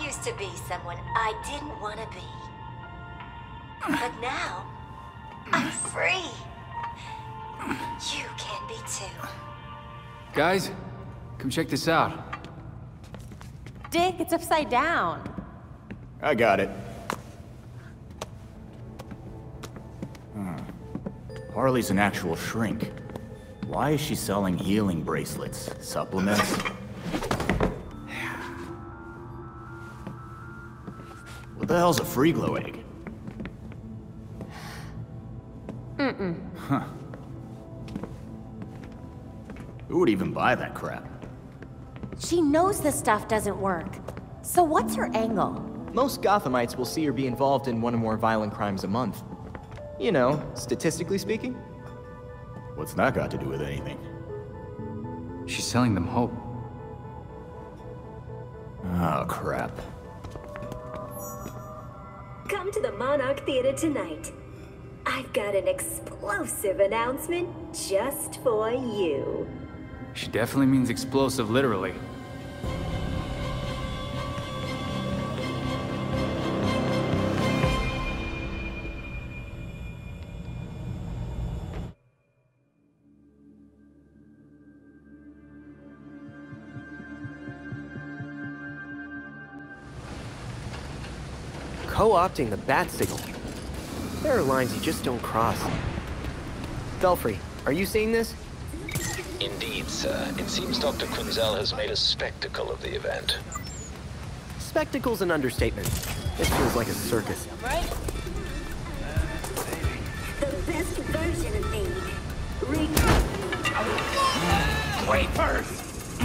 used to be someone I didn't want to be. But now, I'm free. You can be too. Guys, come check this out. Dick, it's upside down. I got it. Harley's an actual shrink. Why is she selling healing bracelets? Supplements? What the hell's a free glow egg? Huh. Who would even buy that crap? She knows this stuff doesn't work. So what's her angle? Most Gothamites will see her be involved in one or more violent crimes a month. You know, statistically speaking. What's that got to do with anything? She's selling them hope. Oh, crap. Come to the Monarch Theater tonight. I've got an explosive announcement just for you. She definitely means explosive, literally. Co-opting the bat signal. There are lines you just don't cross. Belfry, are you seeing this? Indeed, sir. It seems Dr. Quinzel has made a spectacle of the event. Spectacle's an understatement. This feels like a circus. Right? The best version of me. Wait first!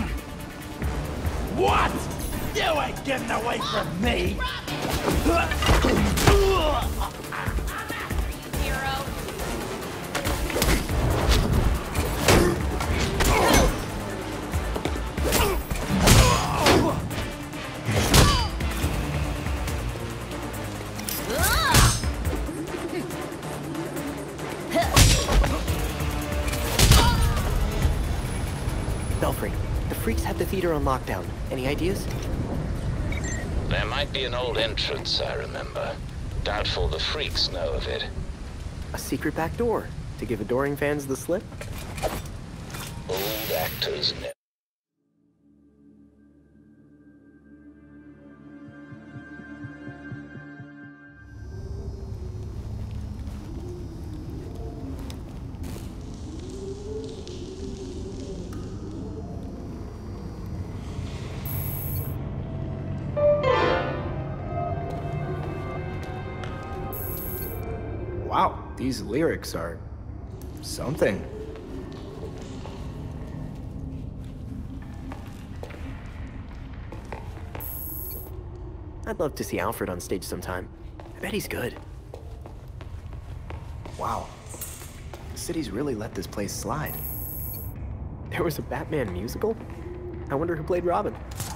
What? You ain't getting away from me! Hero. Belfry, the freaks had the theater on lockdown. Any ideas? There might be an old entrance, I remember. Doubtful the freaks know of it. A secret back door to give adoring fans the slip? Old actors never. Wow, these lyrics are something. I'd love to see Alfred on stage sometime. I bet he's good. Wow, the city's really let this place slide. There was a Batman musical? I wonder who played Robin.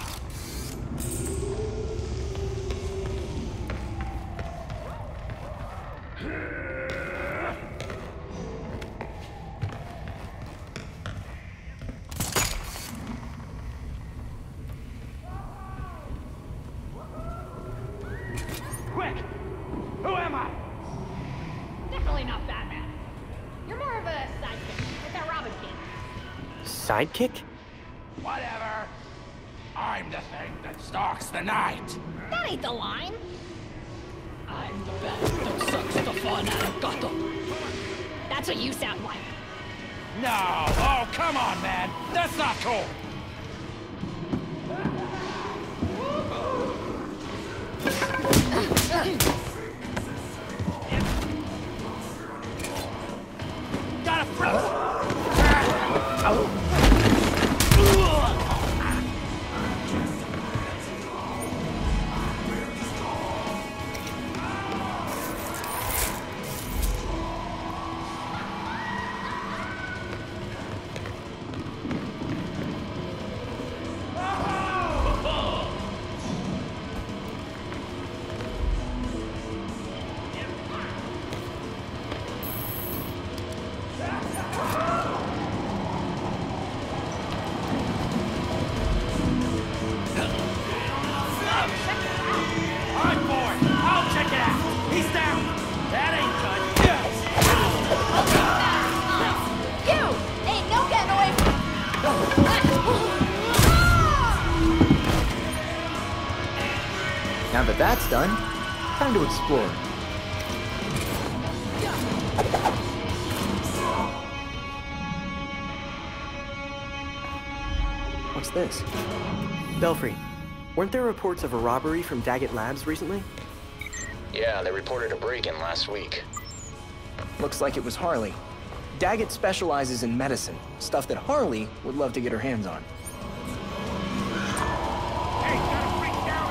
Quick! Who am I? Definitely not Batman. You're more of a sidekick, like that Robin kid. Sidekick? Whatever. I'm the thing that stalks the night. That ain't the line. I'm the best that sucks the fun out of Gotham. That's what you sound like. No! Oh, come on, man! That's not cool! Got a friend! Now that that's done, time to explore. What's this? Belfry, weren't there reports of a robbery from Daggett Labs recently? Yeah, they reported a break-in last week. Looks like it was Harley. Daggett specializes in medicine, stuff that Harley would love to get her hands on. Hey, gotta freak down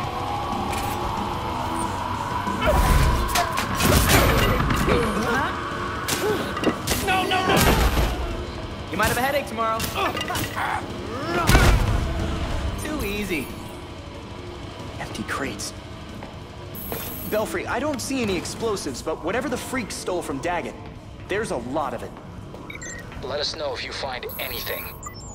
over here! No, no, no! You might have a headache tomorrow. Too easy. Empty crates. Belfry, I don't see any explosives, but whatever the freak stole from Daggett, there's a lot of it. Let us know if you find anything.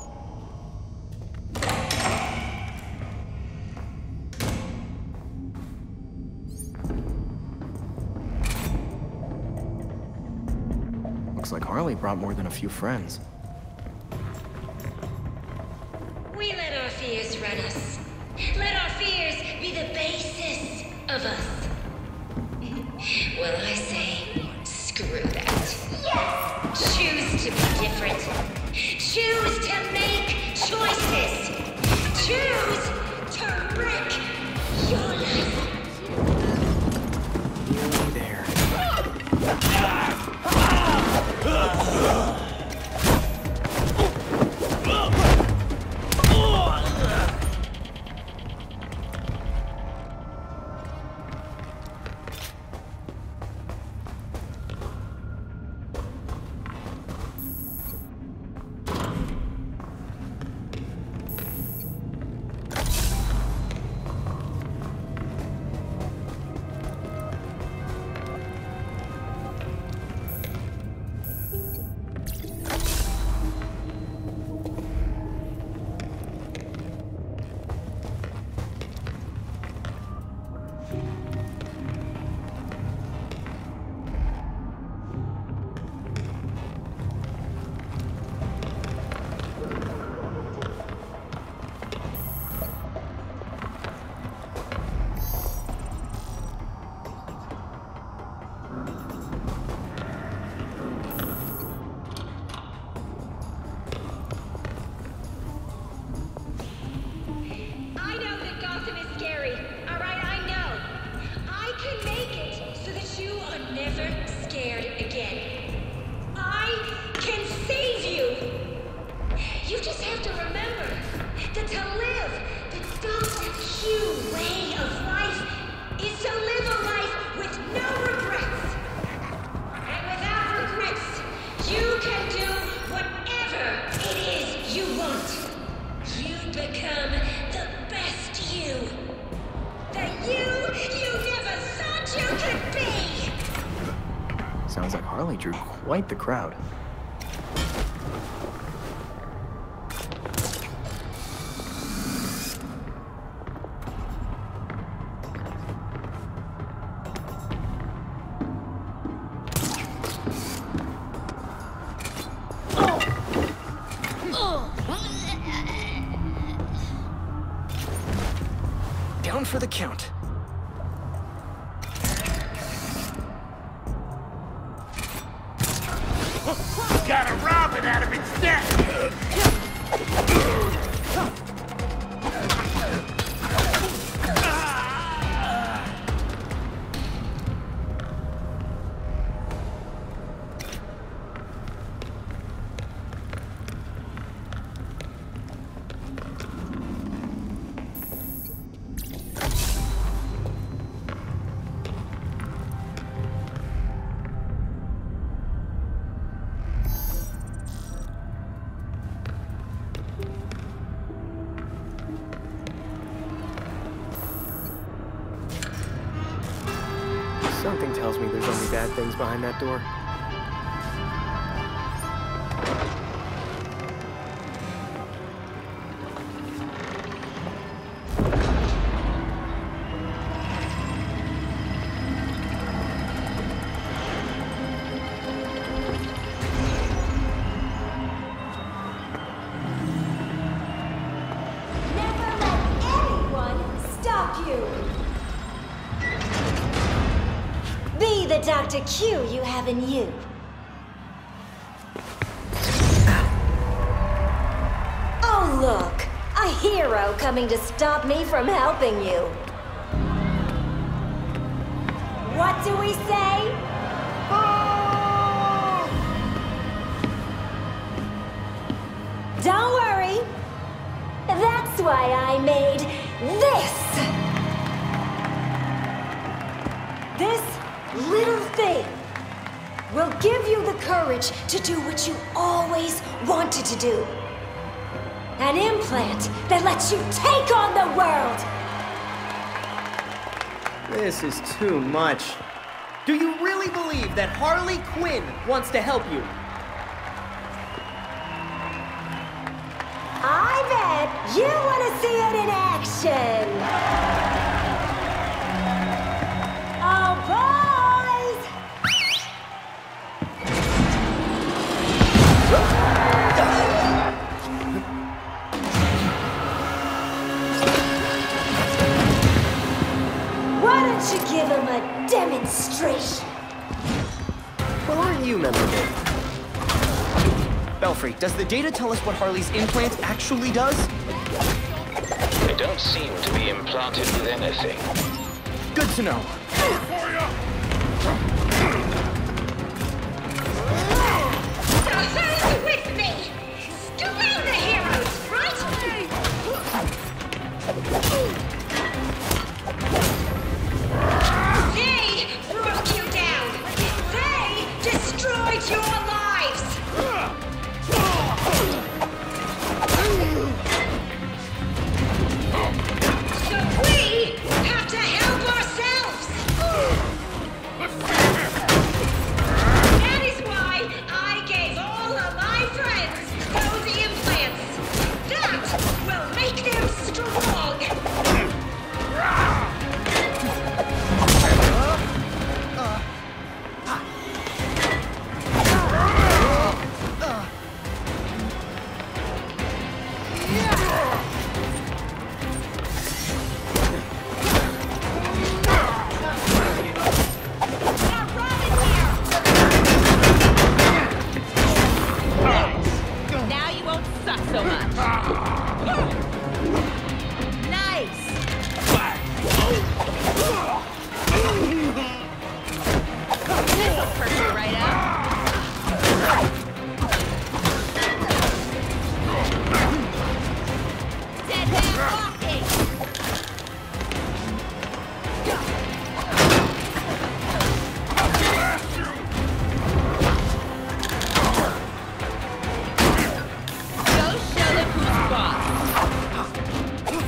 Looks like Harley brought more than a few friends. We let our fears run us. Let our fears be the basis of us. Well, I say, screw that. Yes! Choose to be different. Choose to make choices. Choose to wreck your life. Nearly there. Sounds like Harley drew quite the crowd. Down for the count. Gotta rob it out of its neck! Something tells me there's only bad things behind that door. Never let anyone stop you! Dr. Q you have in you. Oh, look! A hero coming to stop me from helping you. What do we say? Don't worry. That's why I made this. This little thing will give you the courage to do what you always wanted to do. An implant that lets you take on the world! This is too much. Do you really believe that Harley Quinn wants to help you? I bet you want to see it in action! Oh, boys! Why don't you give him a demonstration? Well, aren't you memorable? Belfry, does the data tell us what Harley's implant actually does? They don't seem to be implanted with anything. Good to know. So who's with me? Surround the heroes, right? They broke you down. They destroyed your lives. So we have to help ourselves. That is why I gave all of my friends those implants. That will make them strong. Now you won't suck so much. Nice. This'll perk you right up. Dead man walking. Go show them who's boss.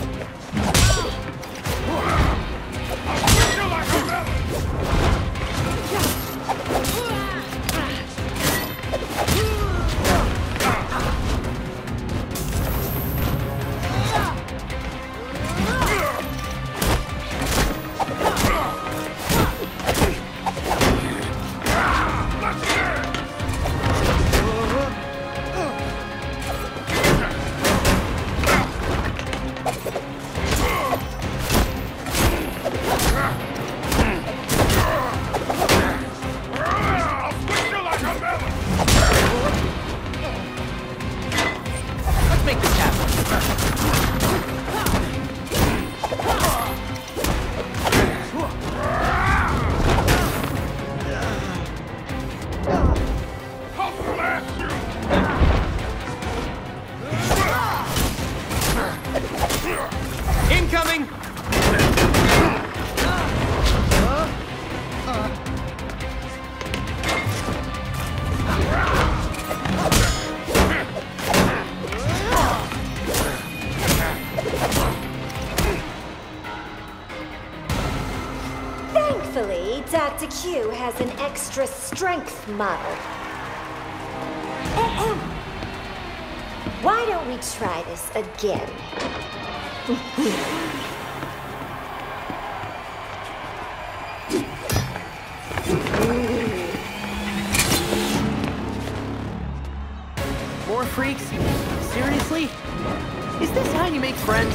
Let's make this happen. Incoming! Thankfully, Dr. Q has an extra strength model. Ahem. Why don't we try this again? More freaks? Seriously? Is this how you make friends?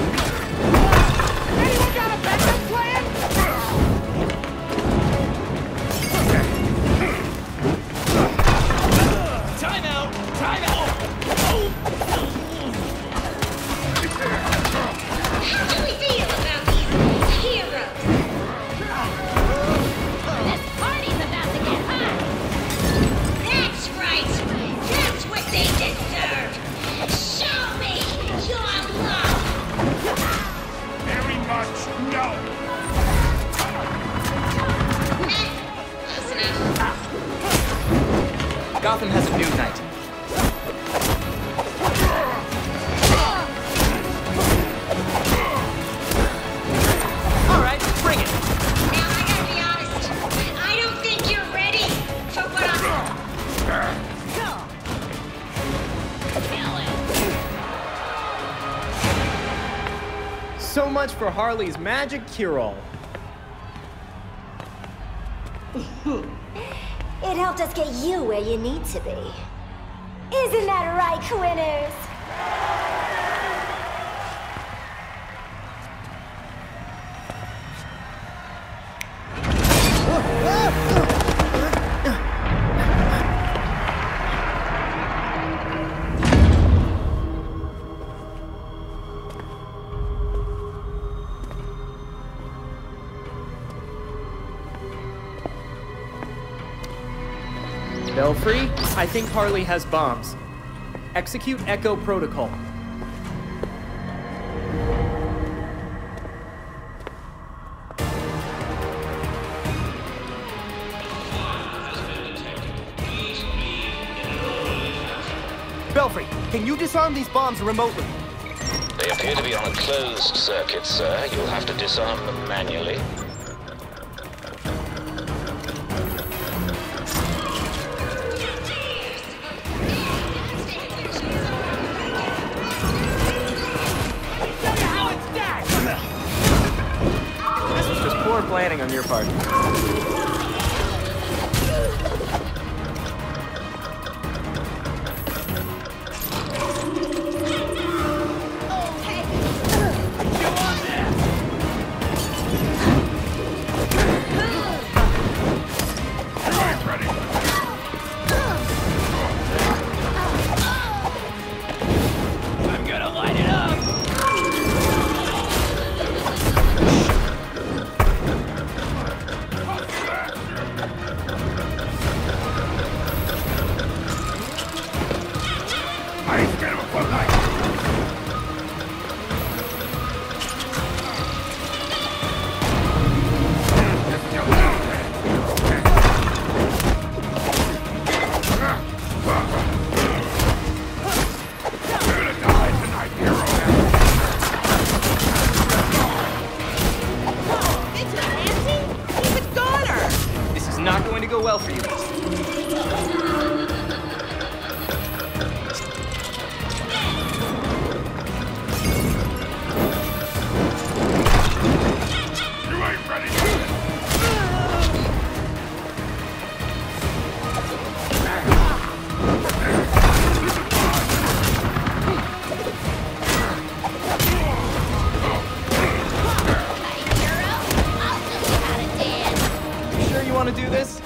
Anyone got a backup plan? No! Close enough. Gotham has a new knight. All right, bring it. Now, I gotta be honest. I don't think you're ready for what I'm... So much for Harley's magic cure-all. It helped us get you where you need to be. Isn't that right, Quinners? Belfry, I think Harley has bombs. Execute Echo Protocol. Belfry, can you disarm these bombs remotely? They appear to be on a closed circuit, sir. You'll have to disarm them manually. This was just poor planning on your part. I'm gonna light it up! This is not going to go well for you. You sure you want to do this?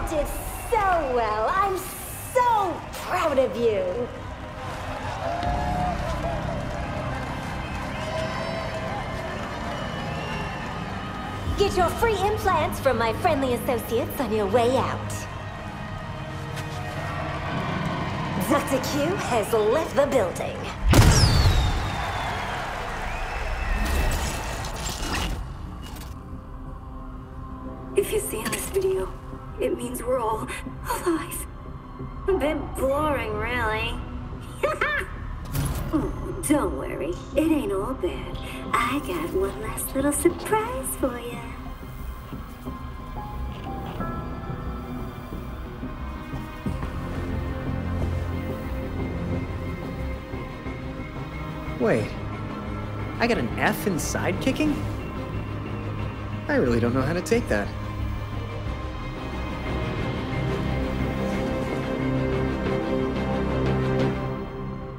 did so well. I'm so proud of you. Get your free implants from my friendly associates on your way out. Dr. Q has left the building. If you see this video, it means we're all alive. A bit boring, really. Oh, don't worry. It ain't all bad. I got one last little surprise for you. Wait, I got an F in sidekicking? I really don't know how to take that.